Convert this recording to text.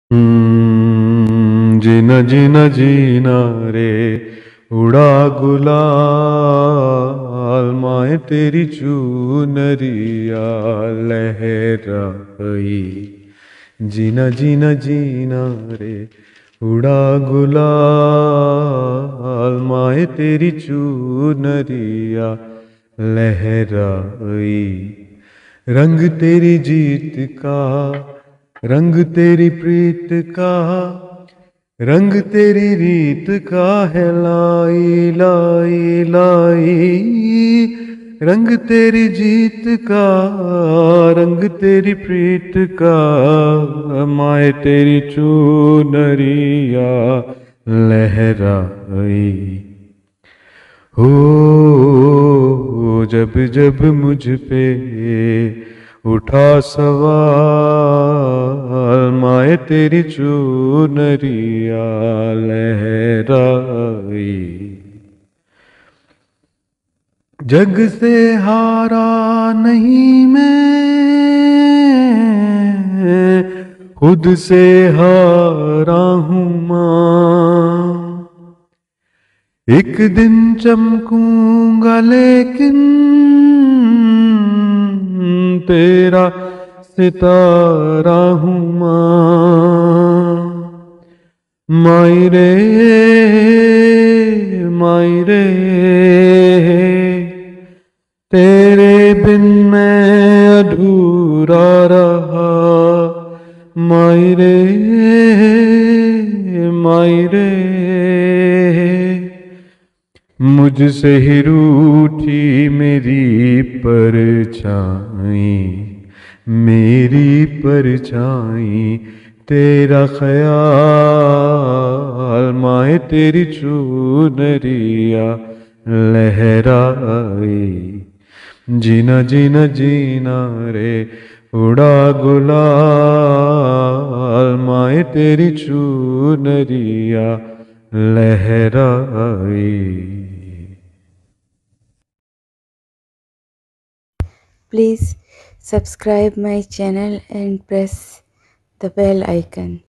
जीना जीना जीना रे उड़ा गुलाल माए तेरी चूनरिया लहराई। जीना जीना जीना रे उड़ा गुलाल माए तेरी चूनरिया लहराई। रंग तेरी जीत का, रंग तेरी प्रीत का, रंग तेरी रीत का है लाई लाई लाई। रंग तेरी जीत का, रंग तेरी प्रीत का, माए तेरी चूनरिया लहराई। हो जब जब मुझ पे उठा सवाल माए तेरी चूनरिया लहराई। जग से हारा नहीं मैं, खुद से हारा हूँ माँ। एक दिन चमकूंगा लेकिन तेरा सितारा हूँ माँ। माई रे माई रे, तेरे बिन मैं अधूरा रहा। माई रे माई रे, मुझसे ही रूठी मेरी परछाई। मेरी परछाई तेरा ख्याल माए तेरी चूनरिया लहराई। जीना जीना जीना रे उड़ा गुलाल माए तेरी चूनरिया लहराई। Please subscribe my channel and press the bell icon.